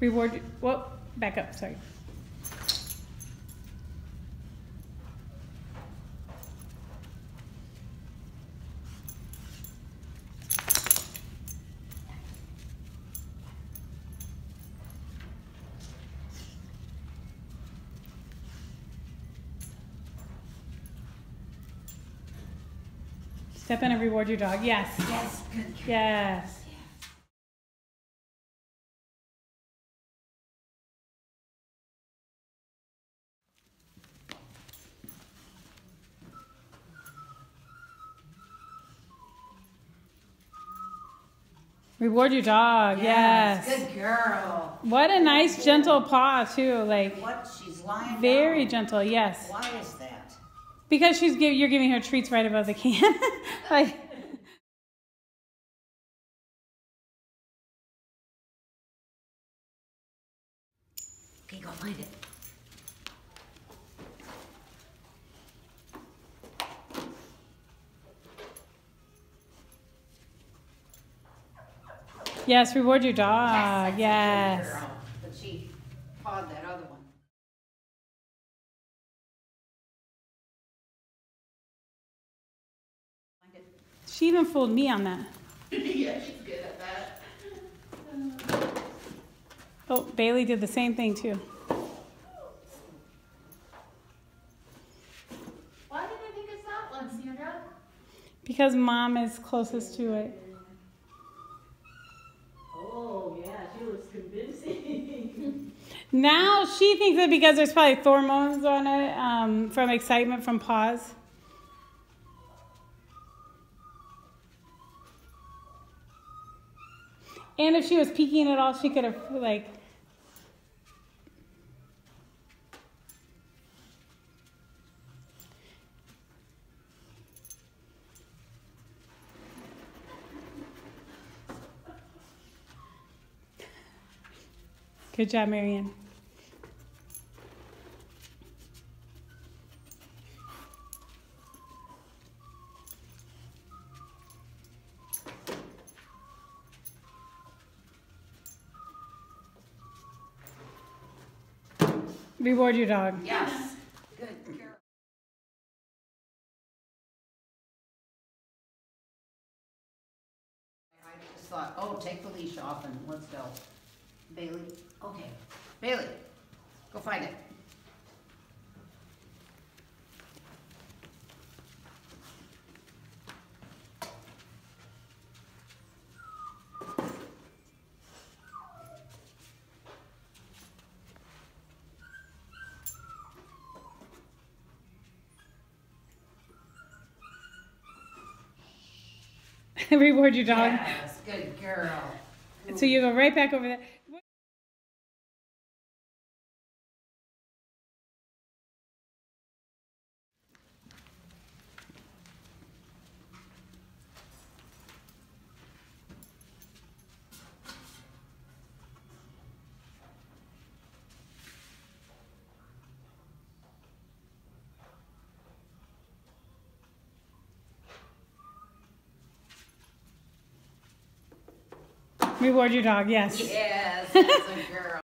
Reward, whoa, back up, sorry. Step in and reward your dog. Yes. Yes, good. Yes. Reward your dog. Yes. Good girl. What a nice gentle paw too. Like What? She's lying very down. gentle. Yes. Why is that? Because you're giving her treats right above the can. Like. Okay, go find it. Yes, reward your dog. Yes. Yes. Good girl. But she pawed that other one. Find it. She even fooled me on that. Yeah, she's good at that. Oh, Bailey did the same thing too. Why did I think it's that one, Sandra? Because mom is closest to it. Oh, yeah, she was convincing. Now she thinks that because there's probably hormones on it from excitement from paws. And if she was peeking at all, she could have like. Good job, Marianne. Reward your dog. Yes. Good girl. I just thought, oh, take the leash off and let's go. Bailey, okay. Bailey, go find it. Reward your dog. Yes, good girl. So you go right back over there. Reward your dog, yes. Yes, that's a girl.